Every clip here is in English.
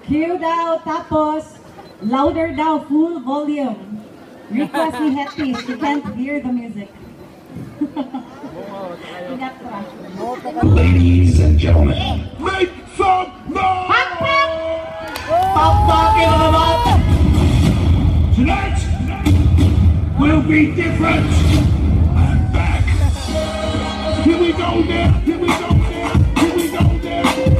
Cue daw, tapos louder daw, full volume. Request ni Hetty, she can't hear the music. Ladies and gentlemen, make some noise! Tonight will be different. I'm back. Here we go there. Here we go there. Here we go there.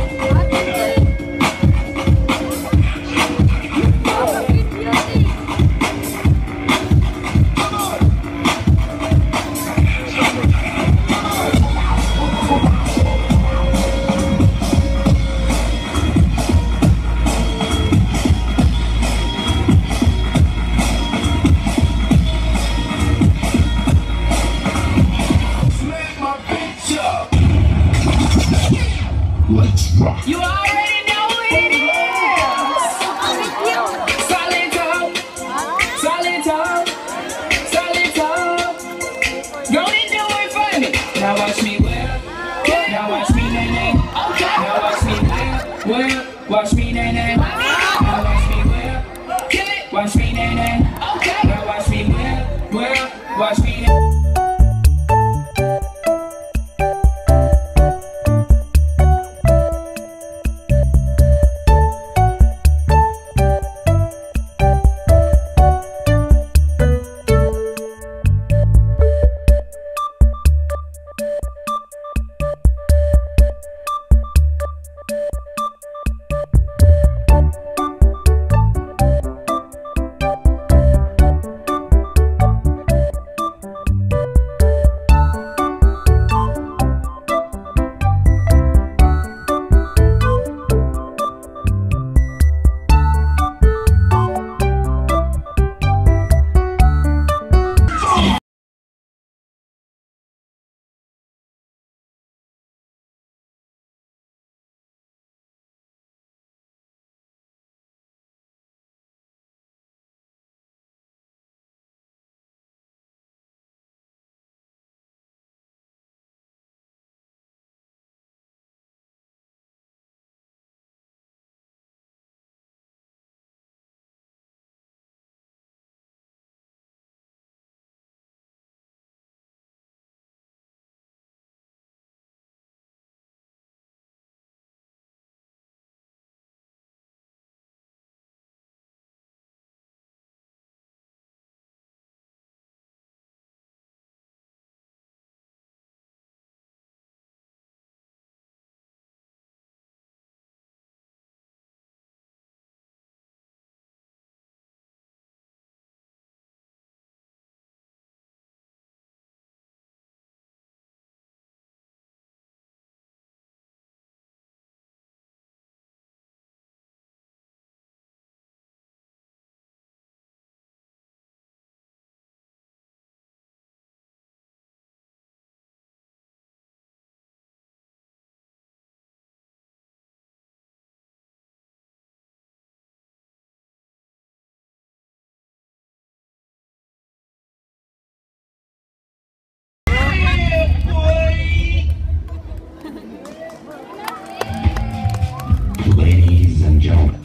Let's rock. You already know what it is. Solid talk, solid talk, solid talk. Go and do it for me. Now watch me whip. Now watch me nay nay. Okay. Now watch me whip. Watch me nay nay. Now watch me whip. Kill it. Watch me nay nay. Okay. Now watch me whip. Watch me nay. Ladies and gentlemen.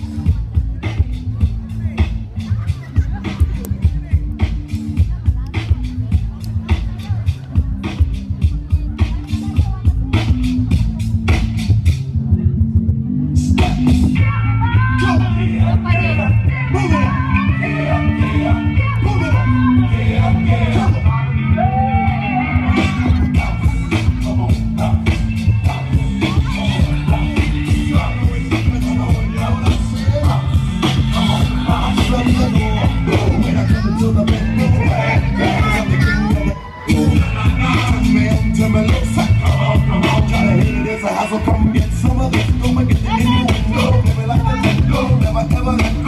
Come get some of this, go and get the new one. Never like the go, never ever let